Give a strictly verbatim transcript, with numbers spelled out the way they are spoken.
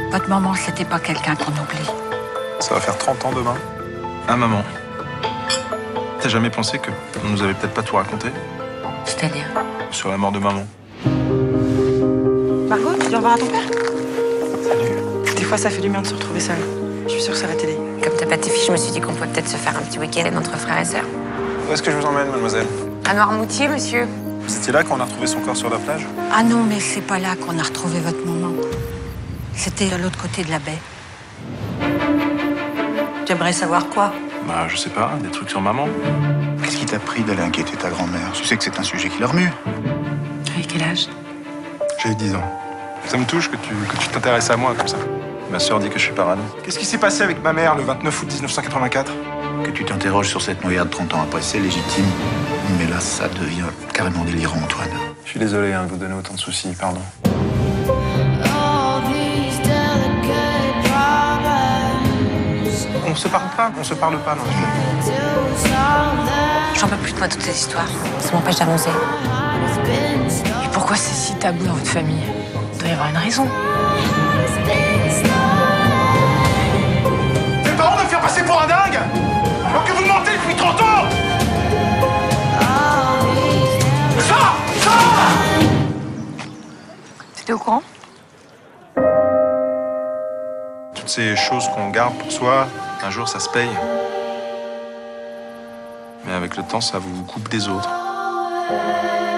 Votre maman, c'était pas quelqu'un qu'on oublie. Ça va faire trente ans demain. Ah, maman. T'as jamais pensé que on nous avait peut-être pas tout raconté? C'est-à-dire? Sur la mort de maman. Margot, tu viens voir à ton père? Salut. Des fois, ça fait du bien de se retrouver seul. Je suis sûre que ça va t'aider. Comme t'as pas tes filles, je me suis dit qu'on pouvait peut-être se faire un petit week-end entre frères et sœurs. Où est-ce que je vous emmène, mademoiselle? À Noirmoutier, monsieur. C'était là qu'on a retrouvé son corps sur la plage? Ah non, mais c'est pas là qu'on a retrouvé votre maman. C'était de l'autre côté de la baie. Tu aimerais savoir quoi? Bah, je sais pas, des trucs sur maman. Qu'est-ce qui t'a pris d'aller inquiéter ta grand-mère? Tu sais que c'est un sujet qui la remue. Avec quel âge? J'ai dix ans. Ça me touche que tu que tu t'intéresses à moi comme ça. Ma sœur dit que je suis parano. Qu'est-ce qui s'est passé avec ma mère le vingt-neuf août mille neuf cent quatre-vingt-quatre? Que tu t'interroges sur cette noyade trente ans après, c'est légitime. Mais là, ça devient carrément délirant, Antoine. Je suis désolé hein, de vous donner autant de soucis, pardon. On se parle pas, on se parle pas dans ce jeu. J'en peux plus de moi, toutes ces histoires. Ça m'empêche d'avancer. Et pourquoi c'est si tabou dans votre famille? Il doit y avoir une raison. Tes parents me faire passer pour un dingue? Alors que vous mentez depuis trente ans! Ça! Ça! T'étais au courant? Toutes ces choses qu'on garde pour soi, un jour ça se paye. Mais avec le temps, ça vous coupe des autres.